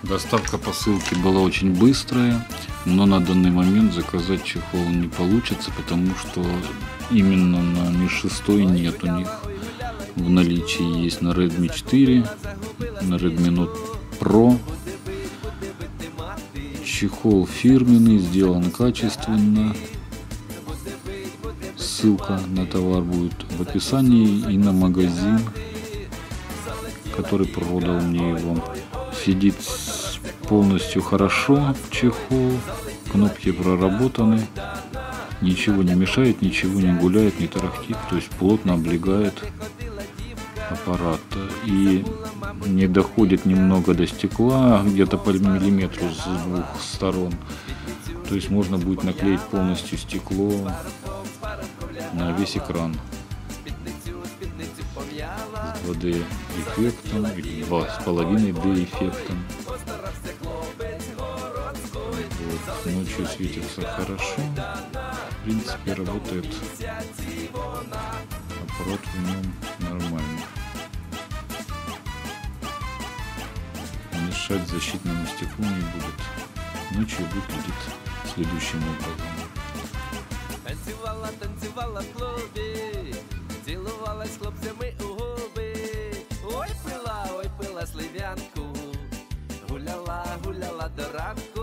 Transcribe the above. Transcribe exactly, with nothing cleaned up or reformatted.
Доставка посылки была очень быстрая, но на данный момент заказать чехол не получится, потому что именно на ми шесть нет у них в наличии. Есть на Redmi четыре, на Redmi Note Pro. Чехол фирменный, сделан качественно. Ссылка на товар будет в описании и на магазин, который продал мне его. Сидит полностью хорошо чехол, кнопки проработаны, ничего не мешает, ничего не гуляет, не тарахтит, то есть плотно облегает аппарат и не доходит немного до стекла, где-то по миллиметру с двух сторон, то есть можно будет наклеить полностью стекло на весь экран с два дэ эффектом или два с половиной дэ эффектом. Вот. Ночью светится хорошо, в принципе работает аппарат в нем нормально. Мешать защитному стеклу не будет. Ночью выглядит следующим образом. Танцювала, танцювала в клубі, цілувалась з хлопцями у губи. Ой, пила, ой, пила слив'янку, гуляла, гуляла до ранку.